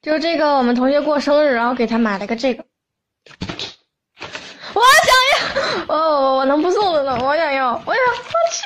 就这个，我们同学过生日，然后给他买了个这个。我想要，我能不送的呢？我想要，我去。